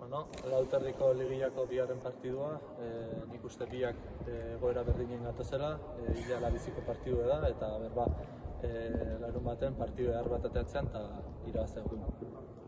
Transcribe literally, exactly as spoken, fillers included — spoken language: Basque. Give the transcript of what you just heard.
Bueno, Lauterdiko ligilako bigarren partidua, e, nik uste biak egoera berdinen gatozela, e, hilala biziko partidu da, eta berba, e, larun baten partidu ehar bat ateatzen eta irabaztea egun.